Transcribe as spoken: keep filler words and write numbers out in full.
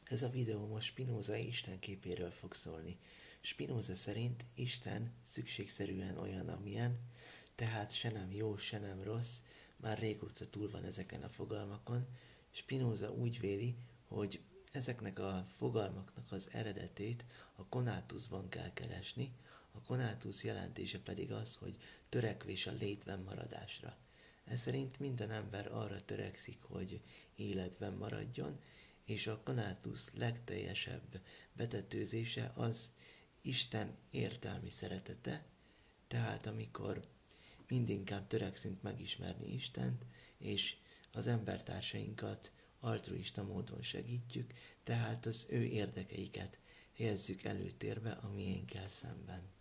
Ez a videó most Spinoza Isten képéről fog szólni. Spinoza szerint Isten szükségszerűen olyan, amilyen, tehát se nem jó, se nem rossz, már régóta túl van ezeken a fogalmakon. Spinoza úgy véli, hogy ezeknek a fogalmaknak az eredetét a konátuszban kell keresni, a konátusz jelentése pedig az, hogy törekvés a létben maradásra. Ez szerint minden ember arra törekszik, hogy életben maradjon, és a konátusz legteljesebb betetőzése az Isten értelmi szeretete, tehát amikor mindinkább törekszünk megismerni Istent, és az embertársainkat altruista módon segítjük, tehát az ő érdekeiket helyezzük előtérbe a miénkkel szemben.